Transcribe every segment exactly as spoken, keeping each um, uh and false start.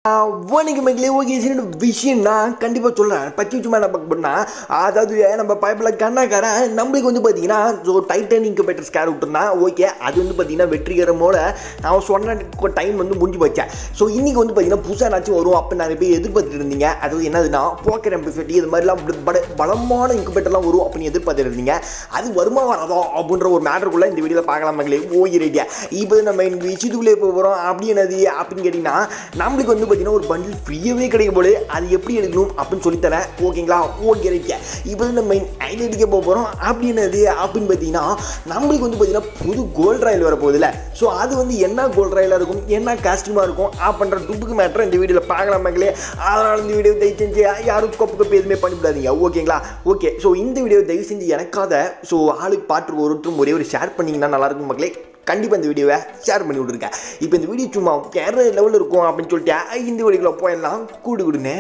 வணிக மக்களே ஓகே விஷயம் நான் கண்டிப்பாக சொல்கிறேன். பச்சி சும்மா என்ன பார்க்க போனால், அதாவது நம்ம பைப்பில் கண்ணாக்காரன் நம்மளுக்கு வந்து பார்த்தீங்கன்னா ஸோ டைட்டன் இன்குபேட்டர் ஸ்கேர் விட்டுருந்தான். ஓகே, அது வந்து பார்த்தீங்கன்னா வெற்றிகரமோட நான் சொன்ன டைம் வந்து முடிஞ்சு போச்சேன். ஸோ இன்றைக்கி வந்து பார்த்தீங்கன்னா புதுசாக நாச்சும் வரும் அப்போ நிறைய பேர் எதிர்பார்த்துட்டு இருந்தீங்க. அதாவது என்னதுன்னா போக்கர் எம் பி ஃபார்ட்டி இது மாதிரிலாம் பல பலமான இன்குபேட்டர்லாம் வரும் அப்படின்னு எதிர்பார்த்துட்டு இருந்தீங்க. அது வருமா வராதோ அப்படின்ற ஒரு மேட்டருக்குள்ளே இந்த வீடியோவில் பார்க்கலாம் மக்களே. ஓகே ரைட்டியா, இப்போ நம்ம இந்த விஷயத்துக்குள்ளே போக போகிறோம். அப்படி என்னது அப்படின்னு கேட்டிங்கன்னா, நம்மளுக்கு வந்து ஒரு பண்டில் ஃப்ரீயாகவே கிடைக்கும் போது அது எப்படி எடுக்கணும் அப்படின்னு சொல்லித்தரேன். ஓகேங்களா? ஓகே ரைட்டியா, இப்போ வந்து நம்ம ஐடியா போக போகிறோம். அப்படி என்னது அப்படின்னு பார்த்தீங்கன்னா, நம்மளுக்கு வந்து பார்த்தீங்கன்னா புது கோல்ட் ராயில் வர போகுதுல்ல. ஸோ அது வந்து என்ன கோல்ட் ராயிலாக இருக்கும், என்ன காஸ்டியூமாக இருக்கும் அப்படின்ற துப்புக்கு மேட்டர் இந்த வீடியோவில் பார்க்கலாம் மக்களே. அதனால் இந்த வீடியோ தயவு செஞ்சு யாரும் கொப்பு கொப்பு எதுவுமே பண்ணிவிடாதீங்க. ஓகேங்களா? ஓகே, ஸோ இந்த வீடியோ தயவு செஞ்சு எனக்காக ஸோ ஆளுக்கு பாட்டு ஒருத்தரும் ஒரே ஒரு ஷேர் பண்ணிங்கன்னா நல்லாயிருக்கும் மக்களே. கண்டிப்பாக இந்த வீடியோவை ஷேர் பண்ணி விட்ருக்கேன். இப்போ இந்த வீடியோ சும்மா வேறு லெவலில் இருக்கும் அப்படின்னு சொல்லிட்டு இந்த வீடியோக்குள்ள போயிடலாம். கூடு கொடுங்க.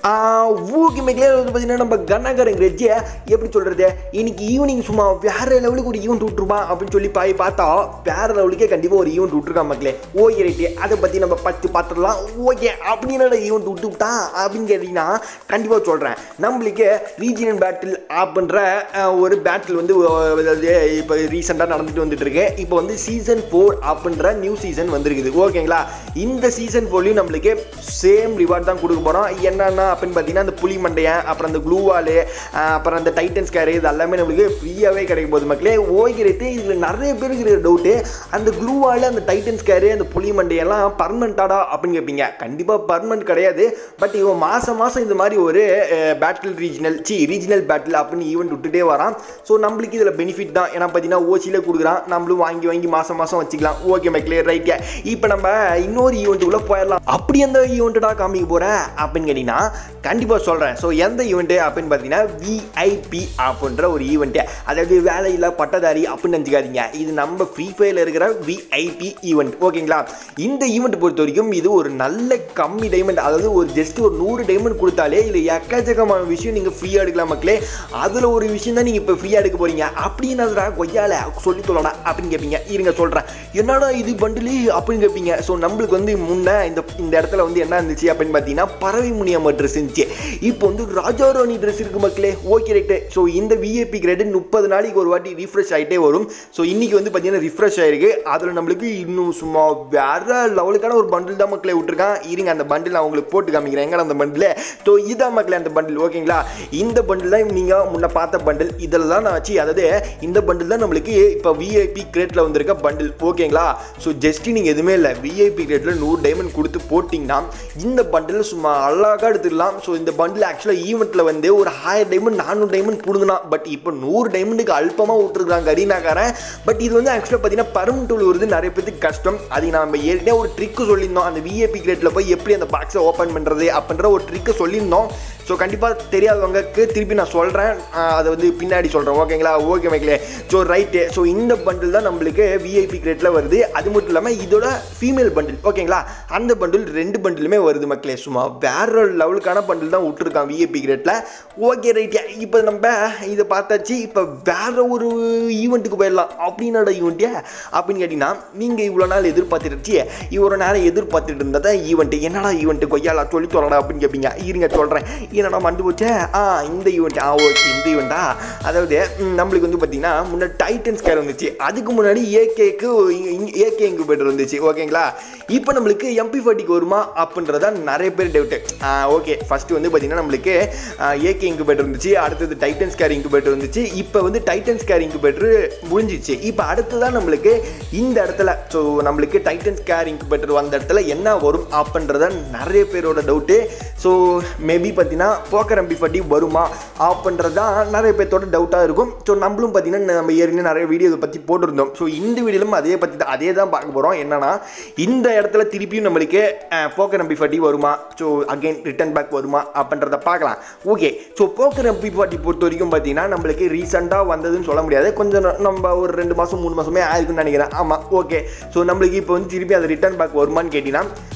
ஊக்கி மேலே வந்து பார்த்தீங்கன்னா நம்ம கண்ணாக்காரங்கிறச்சு எப்படி சொல்கிறது, இன்னைக்கு ஈவினிங் சும்மா வேறு லெவலுக்கு ஒரு ஈவெண்ட் விட்டுருப்பான் அப்படின்னு சொல்லி பாய் பார்த்தா வேறு லெவலுக்கே கண்டிப்பாக ஒரு ஈவெண்ட் விட்டுருக்கான் மக்களே. ஓகே ரைட்டு, அதை பற்றி நம்ம பத்து பார்த்துடலாம். ஓகே, அப்படின்னு ஈவெண்ட் விட்டுவிட்டா அப்படின்னு கேட்டிங்கன்னா கண்டிப்பாக சொல்கிறேன். நம்மளுக்கு ரீஜியன் பேட்டில் அப்படின்ற ஒரு பேட்டில் வந்து இப்போ ரீசெண்டாக நடந்துட்டு வந்துட்டு இருக்கு. இப்போ வந்து சீசன் ஃபோர் அப்படின்ற நியூ சீசன் வந்துருக்குது. ஓகேங்களா? இந்த சீசன் ஃபோர்லையும் நம்மளுக்கு சேம் ரிவார்ட் தான் கொடுக்க போகிறோம். என்னென்னா அப்படின்னு பார்த்தீங்கன்னா அந்த புலி மண்டையன், அப்புறம் அந்த க்ளூவாலு, அப்புறம் அந்த டைட்டன் ஸ்கேர், இது எல்லாமே நம்மளுக்கு ஃப்ரீயாகவே கிடைக்கும் போது மக்களே. ஓகே ரைட்டு, இதில் நிறைய பேருக்கு இருக்கிற டவுட்டு, அந்த க்ளூவாலு, அந்த டைட்டன் ஸ்கேரு, அந்த புலி மண்டையெல்லாம் பர்மனெண்ட்டாடா அப்படின்னு கேட்பீங்க. கண்டிப்பாக பர்மனெண்ட் கிடையாது. பட் இவன் மாதம் மாதம் இந்த மாதிரி ஒரு battle regional C regional battle அப்படின்னு ஈவெண்ட் விட்டுட்டே வரான். ஸோ நம்மளுக்கு இதில் பெனிஃபிட் தான். ஏன்னா பார்த்தீங்கன்னா ஓசியில் கொடுக்குறான், நம்மளும் வாங்கி வாங்கி மாதம் மாதம் வச்சுக்கலாம். ஓகே மக்களே ரைட்டியா, இப்போ நம்ம இன்னொரு ஈவெண்ட்டுக்குள்ளே போயிடலாம். அப்படி எந்த ஈவெண்ட்டா காமிக்க போகிறேன் அப்படின்னு கேட்டிங்கன்னா கண்டிப்பாக சொல்கிறேன். ஸோ எந்த ஈவெண்ட்டு அப்படின்னு பார்த்தீங்கன்னா விஐபி அப்படின்ற ஒரு ஈவெண்ட்டு. அதாவது வேலையில் பட்டதாரி அப்படின்னு நினச்சிக்காதீங்க. இது நம்ம ஃப்ரீ ஃபயரில் இருக்கிற விஐபி ஈவெண்ட். ஓகேங்களா? இந்த ஈவெண்ட் பொறுத்த வரைக்கும் இது ஒரு நல்ல கம்மி டைமண்ட், அதாவது ஒரு ஜஸ்ட் ஒரு நூறு டைமண்ட் கொடுத்தாலே இல்லை எக்கச்சக்கமான விஷயம் நீங்கள் ஃப்ரீயாக எடுக்கலாம் மக்களே. அதில் ஒரு விஷயம் தான் நீங்கள் இப்போ ஃப்ரீயாக எடுக்க போகிறீங்க. அப்படின்னா கொய்யால சொல்லி சொல்லலாம் அப்படின்னு கேட்பீங்க. இருங்க சொல்கிறேன், என்னடா இது பண்டிலி அப்படின்னு கேட்பீங்க. ஸோ நம்மளுக்கு வந்து முன்னே இந்த இந்த இடத்துல வந்து என்ன இருந்துச்சு அப்படின்னு பார்த்தீங்கன்னா பறவை முனியம்மா ட்ரெஸ் இருந்துச்சு. இப்போ வந்து ராஜா ராணி ட்ரெஸ் இருக்கு மக்களே. ஓகே ரைட்டு, ஸோ இந்த விஐபி கிரெடிட் முப்பது நாளைக்கு ஒரு வாட்டி ரீஃப்ரெஷ் ஆகிட்டே வரும். ஸோ இன்னைக்கு வந்து பார்த்தீங்கன்னா ரிஃப்ரெஷ் ஆயிருக்கு. அதில் நம்மளுக்கு இன்னும் சும்மா வேற லெவலுக்கான ஒரு பண்டில் தான் மக்களே விட்டுருக்கான். இருங்க அந்த பண்டில் நான் உங்களுக்கு போட்டு காமிக்கிறேன். எங்கே அந்த பண்டில்? ஸோ இதான் மக்களே அந்த பண்டில். ஓகேங்களா? இந்த பண்டில் தான் நீங்கள் முன்ன பார்த்த பண்டில். இதில் தான் நான் வச்சு, அதாவது இந்த பண்டில் தான் நம்மளுக்கு இப்போ விஐபி கிரேட்டில் வந்திருக்க பண்டில். ஓகேங்களா? ஸோ ஜஸ்ட் நீங்கள் எதுவுமே இல்லை, விஐபி கிரேட்டில் நூறு டைமண்ட் கொடுத்து போட்டிங்கன்னா இந்த பண்டில் சும்மா அழகாக எடுத்துடலாம். ஸோ இந்த பண்டில் ஆக்சுவலாக ஈவெண்ட்டில் வந்து ஒரு ஆயிரம் டைமண்ட் நானூறு டைமண்ட் பிடுங்கினா, பட் இப்போ நூறு டைமண்டுக்கு அல்பமாக விட்டுருக்காங்க கரீனாக்காரன். பட் இது வந்து ஆக்சுவலாக பார்த்தீங்கன்னா பர்மனெண்ட் டூல் வருது நிறைய பேருக்கு கஷ்டம். அது நம்ம ஏற்கனவே ஒரு ட்ரிக்கு சொல்லியிருந்தோம். அந்த விஐபி கிரேட்டில் போய் எப்படி அந்த பாக்ஸை ஓப்பன் பண்ணுறது அப்படின்ற ஒரு ட்ரிக்கு சொல்லியிருந்தோம். ஸோ கண்டிப்பாக தெரியாதவங்களுக்கு திருப்பி நான் சொல்கிறேன், அதை வந்து பின்னாடி சொல்கிறேன். ஓகேங்களா? ஓகே மக்களே. ஸோ ரைட்டு, ஸோ இந்த பண்டில் தான் நம்மளுக்கு விஐபி கிரேட்டில் வருது. அது மட்டும் இல்லாமல் இதோட ஃபீமேல் பண்டில். ஓகேங்களா? அந்த பண்டில் ரெண்டு பண்டிலுமே வருது மக்களே. சும்மா வேற லெவலுக்கான பண்டில் தான் விட்டுருக்கான் விஐபி கிரேட்டில். ஓகே ரைட்டியா, இப்போ நம்ம இதை பார்த்தாச்சு. இப்போ வேற ஒரு ஈவெண்ட்டுக்கு போயிடலாம். அப்படின்னோட ஈவெண்ட்டியா அப்படின்னு கேட்டிங்கன்னா, நீங்கள் இவ்வளோ நாள் எதிர்பார்த்துருச்சு, இவ்வளோ நேரம் எதிர்பார்த்துட்டு இருந்தால் தான் ஈவெண்ட்டு. என்னடா ஈவெண்ட்டு கொய்யாலா சொல்லி சொல்லடா அப்படின்னு கேட்பீங்க. இருங்க சொல்கிறேன். என்னடா மண்டு போச்சே, ஆ இந்த ஈவெண்ட், ஆ ஓகே இந்த ஈவெண்ட்டா. அதாவது நம்மளுக்கு வந்து பார்த்தீங்கன்னா முன்னாடி டைட்டன் ஸ்கேர் வந்துச்சு, அதுக்கு முன்னாடி ஏகேக்கு ஏகே இன்குபேட்டர் வந்துச்சு. ஓகேங்களா? இப்போ நம்மளுக்கு எம்பி ஃபார்ட்டிக்கு வருமா அப்படின்றத நிறைய பேர் டவுட்டு. ஓகே, ஃபஸ்ட்டு வந்து பார்த்தீங்கன்னா நம்மளுக்கு ஏகே இன்குபேட்டர் இருந்துச்சு, அடுத்தது டைட்டன் ஸ்கேர் இன்குபேட்டர் வந்துச்சு. இப்போ வந்து டைட்டன் ஸ்கேர் இன்குபேட்டர் முடிஞ்சிச்சு. இப்போ அடுத்ததான் நம்மளுக்கு இந்த இடத்துல ஸோ நம்மளுக்கு டைட்டன் ஸ்கேர் இன்குபேட்டர் வந்த இடத்துல என்ன வரும் அப்படின்றத நிறைய பேரோட டவுட்டு. ஸோ மேபி பார்த்தீங்கன்னா போக்கர் எம்பி ஃபார்ட்டி வருமா அப்படின்றது தான் நிறைய பேர்த்தோட டவுட்டாக இருக்கும். ஸோ நம்மளும் பார்த்தீங்கன்னா நம்ம ஏற்கனவே நிறைய வீடியோ இதை பற்றி போட்டிருந்தோம். ஸோ இந்த வீடியோலும் அதே பற்றி தான் அதே தான் பார்க்க போகிறோம். என்னன்னா இந்த இடத்துல திருப்பியும் நம்மளுக்கு போக்கர் எம்பி ஃபார்ட்டி வருமா, ஸோ அகைன் ரிட்டர்ன் பேக் வருமா அப்படின்றத பார்க்கலாம். Okay, so poker MP forty பொறுத்த வரைக்கும் பார்த்தீங்கன்னா நம்மளுக்கு ரீசெண்டாக வந்ததுன்னு சொல்ல முடியாது. கொஞ்சம் நம்ம ஒரு ரெண்டு மாதம் மூணு மாதமே ஆயிருக்குன்னு நினைக்கிறேன். ஆமாம், ஓகே. ஸோ நம்மளுக்கு இப்போ வந்து திருப்பி அது ரிட்டர்ன் பேக் வருமானு கேட்டிங்கன்னா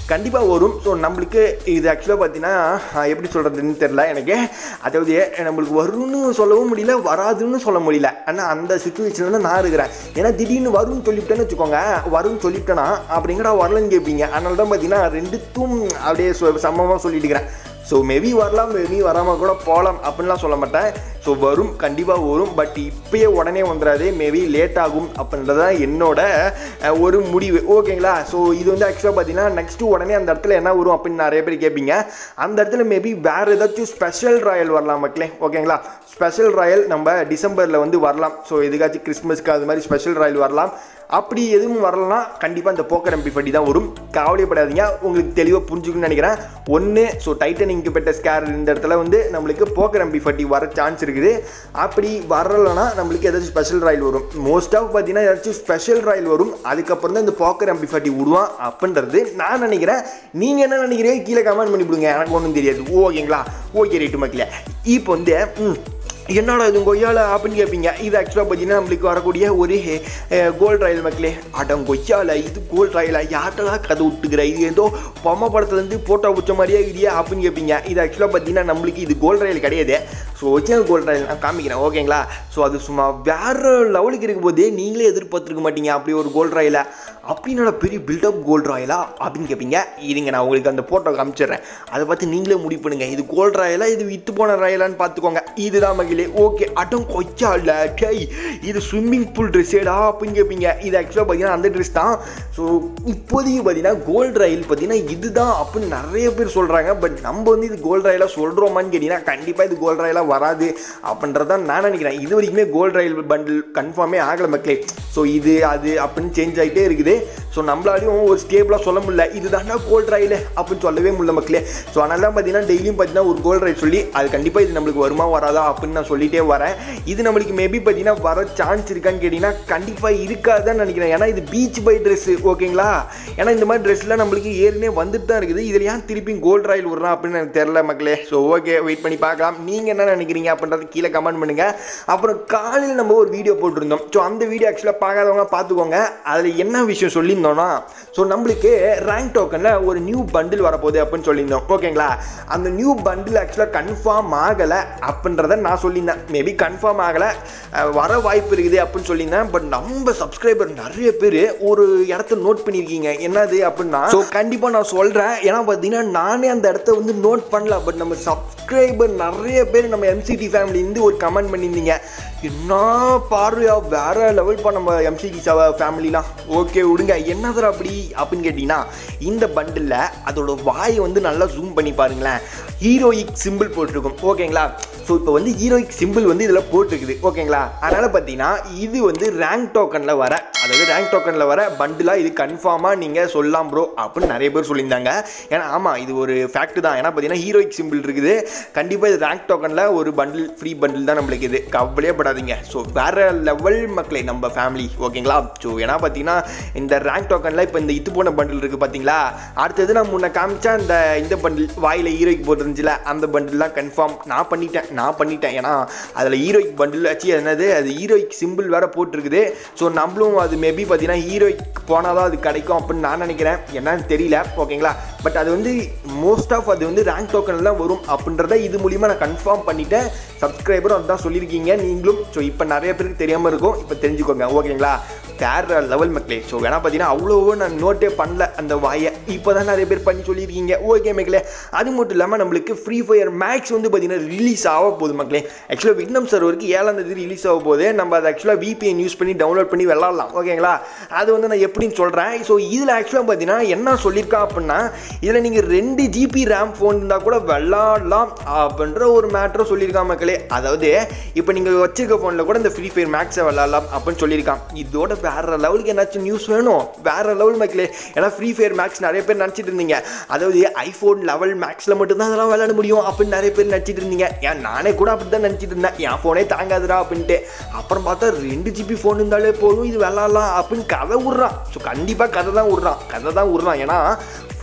கண்டிப்பாக வரும். ஸோ நம்மளுக்கு இது ஆக்சுவலாக பார்த்தீங்கன்னா எப்படி சொல்கிறதுன்னு தெரில எனக்கு. அதாவது நம்மளுக்கு வரும்னு சொல்லவும் முடியல, வராதுன்னு சொல்ல முடியல. ஆனால் அந்த சுச்சுவேஷனில் தான் நான் இருக்கிறேன். ஏன்னா திடீர்னு வரும்னு சொல்லிவிட்டேன்னு வச்சுக்கோங்க, வரும்னு சொல்லிவிட்டேன்னா அப்படிங்கிற வரலன்னு கேட்பீங்க. அதனால தான் பார்த்தீங்கன்னா ரெண்டுத்தும் அப்படியே சமமாக சொல்லிட்டு இருக்கிறேன். ஸோ மேபி வரலாம், மேபி வராமல் கூட போகலாம் அப்படின்லாம் சொல்ல மாட்டேன். ஸோ வரும், கண்டிப்பாக வரும். பட் இப்போயே உடனே வந்துடாது, மேபி லேட் ஆகும் அப்படின்றது தான் என்னோட ஒரு முடிவு. ஓகேங்களா? ஸோ இது வந்து ஆக்சுவலாக பார்த்தீங்கன்னா நெக்ஸ்ட்டு உடனே அந்த இடத்துல என்ன வரும் அப்படின்னு நிறைய பேர் கேட்பீங்க. அந்த இடத்துல மேபி வேறு ஏதாச்சும் ஸ்பெஷல் ராயல் வரலாம் மக்களே. ஓகேங்களா? ஸ்பெஷல் ராயல் நம்ம டிசம்பரில் வந்து வரலாம். ஸோ எதுக்காச்சும் கிறிஸ்மஸ்க்கு அது மாதிரி ஸ்பெஷல் ராயல் வரலாம். அப்படி எதுவும் வரலன்னா கண்டிப்பாக இந்த போக்கர் எம்பி ஃபார்ட்டி தான் வரும். கவலைப்படாதீங்க, உங்களுக்கு தெளிவாக புரிஞ்சுக்கணும்னு நினைக்கிறேன். ஒன்று ஸோ டைட்டன் இன்குபேட்டர் ஸ்கேர் இந்த இடத்துல வந்து நம்மளுக்கு போக்கர் எம்பி ஃபார்ட்டி வர சான்ஸ் இருக்குது. அப்படி வரலைன்னா நம்மளுக்கு ஏதாச்சும் ஸ்பெஷல் ராயல் வரும். மோஸ்ட் ஆஃப் பார்த்தீங்கன்னா ஏதாச்சும் ஸ்பெஷல் ராயல் வரும். அதுக்கப்புறம் தான் இந்த போக்கர் எம்பி ஃபார்ட்டி விடுவான் அப்படின்றது நான் நினைக்கிறேன். நீங்கள் என்ன நினைக்கிறீங்க கீழே கமெண்ட் பண்ணிவிடுங்க, எனக்கு ஒன்றும் தெரியாது. ஓகேங்களா? ஓகே ரைட்டு மக்களே. இப்போ வந்து ம் என்னடா இது கொய்யால அப்படின்னு கேட்பீங்க. இது ஆக்சுவலாக பார்த்தீங்கன்னா நம்மளுக்கு வரக்கூடிய ஒரு கோல்ட் ராயல் மக்களே. அடம் கொய்யால இது கோல்ட் ராயலா, யார்ட்டெல்லாம் கதை விட்டுக்கிற, இது ஏதோ பொம்மை படத்துலேருந்து போட்டோ பிடிச்ச மாதிரியே இல்லையா அப்படின்னு கேட்பீங்க. இது ஆக்சுவலாக பார்த்தீங்கன்னா நம்மளுக்கு இது கோல்ட் ராயல் கிடையாது. ஸோ ஒரிஜினல் கோல்ட் ராயல் நான் காமிக்கிறேன். ஓகேங்களா? ஸோ அது சும்மா வேறு லெவலுக்கு இருக்கும் போதே நீங்களே எதிர்பார்த்துருக்க மாட்டீங்க அப்படி ஒரு கோல்ட் ராயலா. அப்படின்னா பெரிய பில்டப் கோல்ட் ராயலா அப்படின்னு கேட்பீங்க. இதுங்க நான் உங்களுக்கு அந்த ஃபோட்டோ காமிச்சிடுறேன், அதை பார்த்து நீங்களே முடிவு பண்ணுங்கள் இது கோல்ட் ராயலா இது வித்து போன ராயலான்னு பார்த்துக்கோங்க. இதுதான் மகிழே. ஓகே அடம் கொய்யால டை இது ஸ்விம்மிங் பூல் ட்ரெஸ்ஸேடா அப்படின்னு கேட்பீங்க. இது ஆக்சுவலாக பார்த்தீங்கன்னா அந்த ட்ரெஸ் தான். ஸோ இப்போதைக்கு பார்த்தீங்கன்னா கோல்ட் ராயல் பார்த்தீங்கன்னா இதுதான் அப்படின்னு நிறைய பேர் சொல்கிறாங்க. பட் நம்ம வந்து இது கோல்ட் ராயலாக சொல்கிறோமான்னு கேட்டிங்கன்னா கண்டிப்பாக இது கோல்ட் ராயலாக வராது அப்படின்றதான் நான் நினைக்கிறேன். இது வரைக்குமே கோல்ட் ராயல் பண்டில் கன்ஃபார்மே ஆகலை மக்களே. ஸோ இது அது அப்படின்னு சேஞ்ச் ஆகிட்டே இருக்குது. ஸோ நம்மளாலையும் ஒரு ஸ்டேபிளாக சொல்ல முடியல இது தாண்டா கோல்ட் ராயல் அப்படின்னு சொல்லவே முடியல மக்களே. ஸோ அதனால தான் பார்த்தீங்கன்னா டெய்லியும் பார்த்தீங்கன்னா ஒரு கோல்ட் ராயல் சொல்லி அது கண்டிப்பாக இது நம்மளுக்கு வருமா வராதா அப்படின்னு நான் சொல்லிட்டே வரேன். இது நம்மளுக்கு மேபி பார்த்தீங்கன்னா வர சான்ஸ் இருக்கான்னு கேட்டிங்கன்னா கண்டிப்பாக இருக்காதுன்னு நினைக்கிறேன். ஏன்னா இது பீச் பை ட்ரெஸ்ஸு. ஓகேங்களா? ஏன்னா இந்த மாதிரி ட்ரெஸ்லாம் நம்மளுக்கு ஏற்கனவே வந்துட்டு தான் இருக்குது. இதில் ஏன் திருப்பி கோல்ட் ராயல் விடுறான் அப்படின்னு எனக்கு தெரியல மக்களே. ஸோ ஓகே வெயிட் பண்ணி பார்க்கலாம். நீங்கள் என்ன நினைக்கிறீங்க அப்படின்றது கீழே கமெண்ட் பண்ணுங்கள். அப்புறம் காலையில் நம்ம ஒரு வீடியோ போட்டிருந்தோம். ஸோ அந்த வீடியோ ஆக்சுவலாக பார்க்காதவங்க பார்த்துக்கோங்க. அதில் என்ன விஷயம் சொல்லியிருந்தோன்னா ஸோ நம்மளுக்கு ரேங்க் டோக்கனில் ஒரு நியூ பண்டில் வரப்போகுது அப்படின்னு சொல்லியிருந்தோம். ஓகேங்களா? அந்த நியூ பண்டில் ஆக்சுவலாக கன்ஃபார்ம் ஆகலை அப்படின்றத நான் சொல்லியிருந்தேன். மேபி கன்ஃபார்ம் ஆகலை, வர வாய்ப்பு இருக்குது அப்படின்னு சொல்லியிருந்தேன். பட் நம்ம சப்ஸ்கிரைபர் நிறைய பேர் ஒரு இடத்த நோட் பண்ணியிருக்கீங்க. என்னது அப்படின்னா ஸோ கண்டிப்பாக நான் சொல்கிறேன். ஏன்னா பார்த்தீங்கன்னா நானே அந்த இடத்த வந்து நோட் பண்ணல. பட் நம்ம சப்ஸ்கிரைபர் நிறைய பேர் நம்ம எம்சிடி ஃபேமிலிருந்து ஒரு கமெண்ட் பண்ணியிருந்தீங்க. என்ன பார்வையா வேற லெவல் பா நம்ம எம்சிடி ஃபேமிலிலாம். ஓகே விடுங்க, என்னதுரா அப்படி அப்படின்னு கேட்டிங்கன்னா இந்த பண்டில் அதோட வாயை வந்து நல்லா ஜூம் பண்ணி பாருங்களேன். ஹீரோயிக் சிம்பிள் போட்டிருக்கும். ஓகேங்களா? ஸோ இப்போ வந்து ஹீரோயிக் சிம்பிள் வந்து இதில் போட்டிருக்குது. ஓகேங்களா? அதனால் பார்த்தீங்கன்னா இது வந்து ரேங்க் டோக்கனில் வர அதாவது ரேங்க் டோக்கனில் வர பண்டிலாக இது கன்ஃபார்மாக நீங்கள் சொல்லலாம் ப்ரோ அப்படின்னு நிறைய பேர் சொல்லியிருந்தாங்க. ஏன்னா ஆமாம் இது ஒரு ஃபேக்ட் தான். ஏன்னா பார்த்தீங்கன்னா ஹீரோயிக் சிம்பிள் இருக்குது. கண்டிப்பாக இது ரேங்க் டோக்கனில் ஒரு பண்டில் ஃப்ரீ பண்டில் தான் நம்மளுக்கு இது. கவலையே படாதீங்க. ஸோ வேறு லெவல் மக்களே நம்ம ஃபேமிலி. ஓகேங்களா? ஸோ ஏன்னா பார்த்தீங்கன்னா இந்த ரேங்க் டோக்கனில் இப்போ இந்த இது போன பண்டில் இருக்குது பார்த்தீங்களா. அடுத்தது நான் முன்ன காமிச்சா இந்த இந்த பண்டில் வாயில் ஹீரோயிக் போட்டுருந்துச்சுல அந்த பண்டில்லாம் கன்ஃபார்ம் நான் பண்ணிட்டேன் நான் பண்ணிட்டேன் ஏன்னா அதில் ஹீரோயிக் பண்டில் வச்சு என்னது அது ஹீரோயிக் சிம்பிள் வேறு போட்டிருக்குது. ஸோ நம்மளும் அது மேபி பார்த்தீங்கன்னா ஹீரோயிக் போனால் தான் அது கிடைக்கும் அப்படின்னு நான் நினைக்கிறேன். என்னன்னு தெரியல. ஓகேங்களா? பட் அது வந்து மோஸ்ட் ஆஃப் அது வந்து ரேங்க் டோக்கனில் தான் வரும் அப்படின்றத இது மூலிமா நான் கன்ஃபார்ம் பண்ணிட்டேன். சப்ஸ்கிரைபரும் அதுதான் சொல்லியிருக்கீங்க நீங்களும். ஸோ இப்போ நிறைய பேருக்கு தெரியாமல் இருக்கும், இப்போ தெரிஞ்சுக்கோங்க. ஓகேங்களா? வேறு லெவல் மக்களே. ஸோ ஏன்னா பார்த்தீங்கன்னா அவ்வளோவோ நான் நோட்டே பண்ணல அந்த வாயை. இப்போ தான் நிறைய பேர் பண்ணி சொல்லியிருக்கீங்க. ஓகே மக்களே. அது மட்டும் இல்லாமல் நம்மளுக்கு ஃப்ரீ ஃபயர் மேக்ஸ் வந்து பார்த்தீங்கன்னா ரிலீஸ் ஆக போகுது மக்களே. ஆக்சுவலாக விக்னம் சர்வருக்கு ஏழாம் தேதி ரிலீஸ் ஆக போகுது. நம்ம அதை ஆக்சுவலாக விபிஎன் யூஸ் பண்ணி டவுன்லோட் பண்ணி விளாட்லாம். ஓகேங்களா? அது வந்து நான் எப்படின்னு சொல்கிறேன். ஸோ இதில் ஆக்சுவலாக பார்த்தீங்கன்னா என்ன சொல்லியிருக்கான் அப்படின்னா இதில் நீங்கள் ரெண்டு ஜிபி ரேம் ஃபோன் இருந்தால் கூட விளாட்லாம் அப்படின்ற ஒரு மேட்டரை சொல்லியிருக்கான் மக்களே. அதாவது இப்போ நீங்கள் வச்சிருக்க ஃபோனில் கூட இந்த ஃப்ரீ ஃபயர் மேக்ஸை விளாட்லாம் அப்படின்னு சொல்லியிருக்கான். இதோட வேற லெவலுக்கு என்னாச்சும் நியூஸ் வேணும். வேற லெவல் மக்களே. ஏன்னா ஃப்ரீ ஃபயர் மேக்ஸ் நிறைய பேர் நினச்சிட்டு இருந்தீங்க அதாவது ஐஃபோன் லெவல் மேக்ஸில் மட்டும்தான் அதெல்லாம் விளையாட முடியும் அப்படின்னு நிறைய பேர் நினச்சிட்டு இருந்தீங்க. ஏன் நானே கூட அப்படி தான் நினச்சிட்டு இருந்தேன். என் ஃபோனே தாங்காதுடா அப்படின்ட்டு. அப்புறம் பார்த்தா ரெண்டு ஜிபி ஃபோன் இருந்தாலே போதும் இது விளாட்லாம் அப்படின்னு கதை விட்றான். ஸோ கண்டிப்பாக கதை தான் விட்றான் கதை தான் விட்றான் ஏன்னா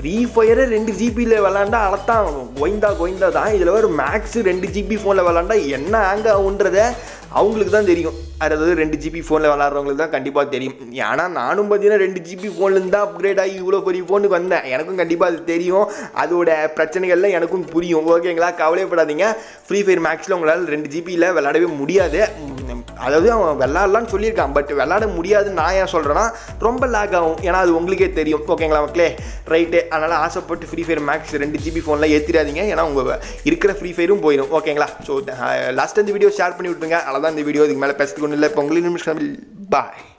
ஃப்ரீ ஃபயரை ரெண்டு ஜிபியில் விளாண்டா அழத்தான் கோயிந்தா கோயிந்தா தான். இதில் ஒரு மேக்ஸ் ரெண்டு ஜிபி ஃபோனில் விளாண்டா என்ன ஹேங் ஆகுன்றதை அவங்களுக்கு தான் தெரியும். அதாவது ரெண்டு ஜிபி ஃபோனில் விளாட்றவங்களுக்கு தான் கண்டிப்பாக தெரியும். ஏன்னா நானும் பார்த்தீங்கன்னா ரெண்டு ஜிபி ஃபோன்லேருந்து தான் அப்கிரேட் ஆகி இவ்வளோ பெரிய ஃபோனுக்கு வந்தேன். எனக்கும் கண்டிப்பாக அது தெரியும், அதோட பிரச்சனைகள்லாம் எனக்கும் புரியும். ஓகேங்களா, கவலைப்படாதீங்க. ஃப்ரீ ஃபயர் மேக்ஸில் உங்களால் ரெண்டு ஜிபியில் விளாடவே முடியாது. அதாவது அவன் விளாட்லான்னு சொல்லியிருக்கான், பட் விளாட முடியாதுன்னு நான் ஏன் சொல்கிறேன்னா ரொம்ப லேக் ஆகும். ஏன்னா அது உங்களுக்கே தெரியும். ஓகேங்களா மக்களே, ரைட்டு. அதனால் ஆசைப்பட்டு ஃப்ரீ ஃபயர் மேக்ஸ் ரெண்டு ஜிபி ஃபோனில் ஏற்றிடாதீங்க, ஏன்னா உங்கள் இருக்கிற ஃப்ரீ ஃபயரும் போயிடும். ஓகேங்களா, ஸோ லாஸ்ட் இந்த வீடியோ ஷேர் பண்ணி விட்டுருங்க. அவ்வளோதான் இந்த வீடியோ. இதுக்கு மேலே பேசுறதுக்கு ஒன்றும் இல்லை. இப்போ உங்களுக்கு நிமிஷம் பாய்.